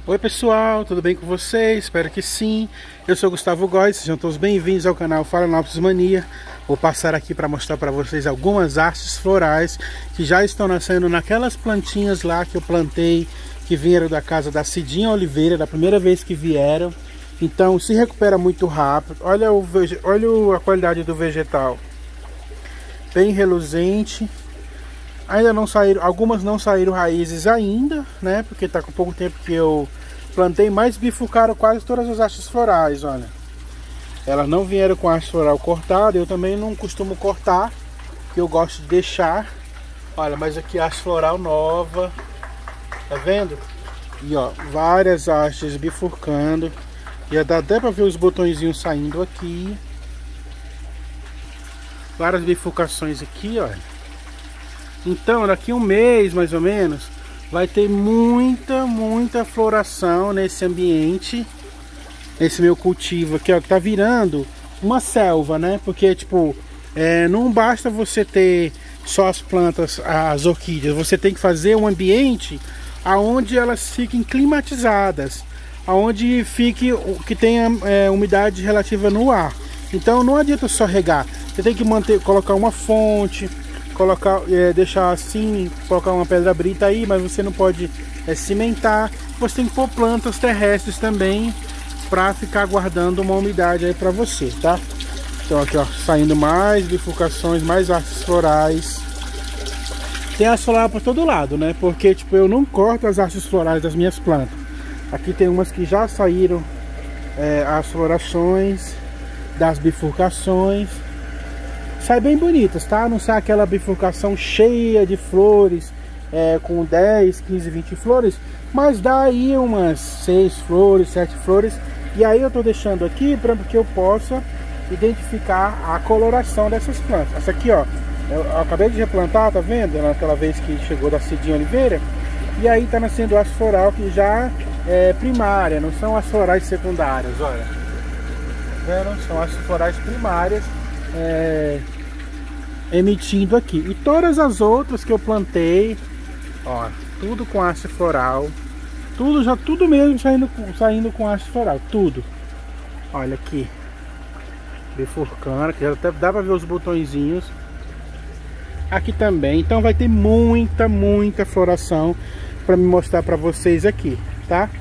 Oi pessoal, tudo bem com vocês? Espero que sim. Eu sou Gustavo Góes, sejam todos bem-vindos ao canal Phalaenopsis Mania. Vou passar aqui para mostrar para vocês algumas hastes florais que já estão nascendo naquelas plantinhas lá que eu plantei, que vieram da casa da Cidinha Oliveira, da primeira vez que vieram. Então se recupera muito rápido. Olha a qualidade do vegetal, bem reluzente. Ainda não saíram, algumas não saíram raízes ainda, né? Porque tá com pouco tempo que eu plantei, mas bifurcaram quase todas as hastes florais, olha. Elas não vieram com a haste floral cortada, eu também não costumo cortar, porque eu gosto de deixar. Olha, mas aqui a haste floral nova, tá vendo? E ó, várias hastes bifurcando. Já dá até pra ver os botõezinhos saindo aqui. Várias bifurcações aqui, olha. Então daqui um mês mais ou menos vai ter muita floração nesse ambiente, nesse meu cultivo aqui, ó, que tá virando uma selva, né? Porque tipo, não basta você ter só as plantas, as orquídeas, você tem que fazer um ambiente aonde elas fiquem climatizadas, aonde fique que tenha umidade relativa no ar. Então não adianta só regar, você tem que colocar uma fonte, deixar assim, colocar uma pedra brita aí, mas você não pode cimentar. Você tem que pôr plantas terrestres também para ficar guardando uma umidade aí para você, tá? Então aqui ó, saindo mais bifurcações, mais hastes florais. Tem hastes florais para todo lado, né? Porque tipo, eu não corto as hastes florais das minhas plantas. Aqui tem umas que já saíram as florações das bifurcações. Sai bem bonitas, tá? Não sai aquela bifurcação cheia de flores, com 10, 15, 20 flores, mas dá aí umas 6 flores, 7 flores. E aí eu tô deixando aqui para que eu possa identificar a coloração dessas plantas. Essa aqui, ó, eu acabei de replantar, tá vendo? Naquela vez que chegou da Cidinha Oliveira. E aí tá nascendo haste floral que já é primária, não são as florais secundárias, olha. Tá vendo? São as florais primárias. Emitindo aqui. E todas as outras que eu plantei, ó, tudo com haste floral, tudo mesmo saindo com haste floral, tudo. Olha aqui, bifurcando, que até dá pra ver os botõezinhos aqui também. Então vai ter muita floração para me mostrar para vocês aqui, tá?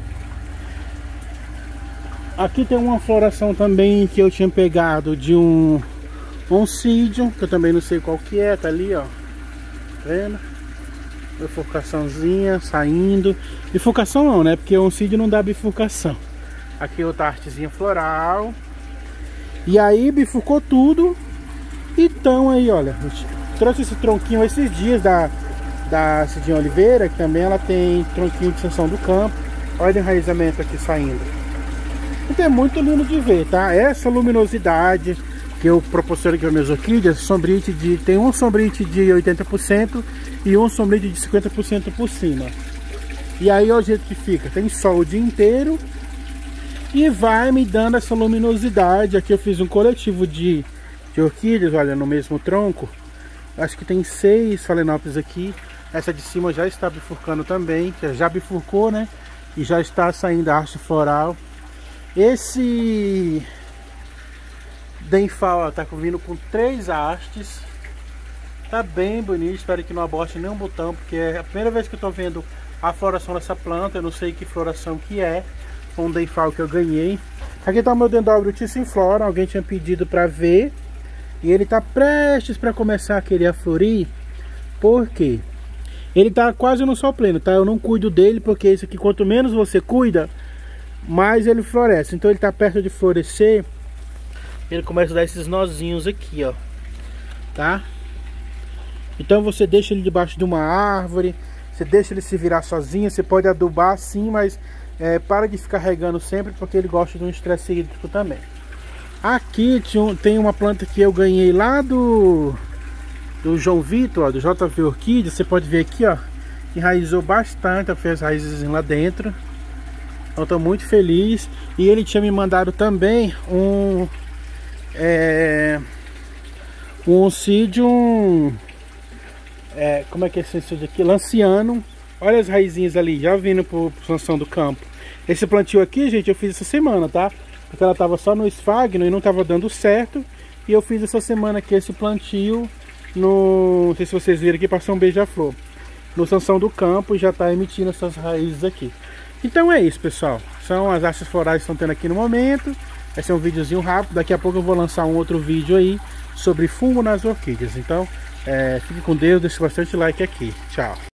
Aqui tem uma floração também que eu tinha pegado de um oncídio, que eu também não sei qual que é, tá ali, ó, tá vendo? Bifurcaçãozinha saindo. Bifurcação não, né? Porque o oncídio não dá bifurcação. Aqui outra hastezinha floral. E aí bifurcou tudo. Então aí, olha, trouxe esse tronquinho esses dias da Cidinha Oliveira, que também ela tem tronquinho de extensão do campo. Olha o enraizamento aqui saindo. Então é muito lindo de ver, tá? Essa luminosidade que eu proporciono aqui para minhas orquídeas, tem um sombrite de 80% e um sombrite de 50% por cima. E aí olha o jeito que fica, tem sol o dia inteiro e vai me dando essa luminosidade. Aqui eu fiz um coletivo de orquídeas, olha, no mesmo tronco. Acho que tem 6 Phalaenopsis aqui. Essa de cima já está bifurcando também, que já bifurcou, né? E já está saindo a haste floral. Esse Denfal, ó, tá vindo com 3 hastes. Tá bem bonito, espero que não aborte nenhum botão, porque é a primeira vez que eu tô vendo a floração dessa planta. Eu não sei que floração que é. Foi um Denfal que eu ganhei. Aqui tá o meu Dendróbio Tissinflora, alguém tinha pedido pra ver. E ele tá prestes pra começar a querer florir. Por quê? Ele tá quase no sol pleno, tá? Eu não cuido dele, porque isso aqui, quanto menos você cuida, mais ele floresce. Então ele tá perto de florescer. Ele começa a dar esses nozinhos aqui, ó, tá? Então você deixa ele debaixo de uma árvore, você deixa ele se virar sozinho. Você pode adubar sim, mas para de ficar regando sempre, porque ele gosta de um estresse hídrico também. Aqui tem uma planta que eu ganhei lá do João Vitor, ó, do JV Orquídea. Você pode ver aqui, ó, enraizou bastante, fez raízes lá dentro. Então estou muito feliz. E ele tinha me mandado também um oncídio, como é que é esse oncídio aqui? Lanciano, Olha as raizinhas ali, já vindo pro Sansão do Campo. Esse plantio aqui, gente, eu fiz essa semana, tá? Porque ela tava só no esfagno e não tava dando certo. E eu fiz essa semana aqui esse plantio no... Não sei se vocês viram aqui, passou um beija-flor. No Sansão do Campo e já tá emitindo essas raízes aqui. Então é isso, pessoal. São as hastas florais que estão tendo aqui no momento. Esse é um videozinho rápido. Daqui a pouco eu vou lançar um outro vídeo aí sobre fungo nas orquídeas. Então, fique com Deus, deixe bastante like aqui. Tchau.